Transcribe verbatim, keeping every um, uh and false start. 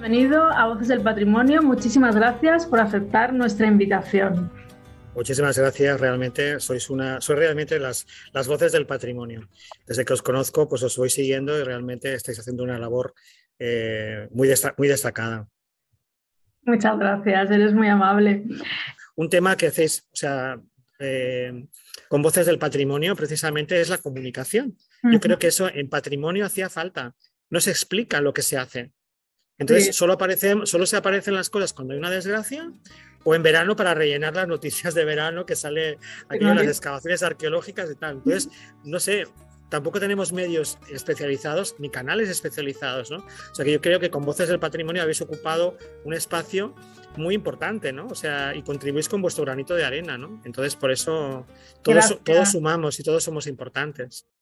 Bienvenido a Voces del Patrimonio. Muchísimas gracias por aceptar nuestra invitación. Muchísimas gracias, realmente sois una, sois realmente las, las voces del patrimonio. Desde que os conozco, pues os voy siguiendo y realmente estáis haciendo una labor eh, muy, desta muy destacada. Muchas gracias, eres muy amable. Un tema que hacéis, o sea, eh, con Voces del Patrimonio, precisamente es la comunicación. Uh-huh. Yo creo que eso en patrimonio hacía falta. No se explica lo que se hace. Entonces, sí. solo, aparecen, solo se aparecen las cosas cuando hay una desgracia o en verano para rellenar las noticias de verano que sale aquí en las excavaciones arqueológicas y tal. Entonces, no sé, tampoco tenemos medios especializados ni canales especializados, ¿no? O sea, que yo creo que con Voces del Patrimonio habéis ocupado un espacio muy importante, ¿no? O sea, y contribuís con vuestro granito de arena, ¿no? Entonces, por eso todos, todos sumamos y todos somos importantes.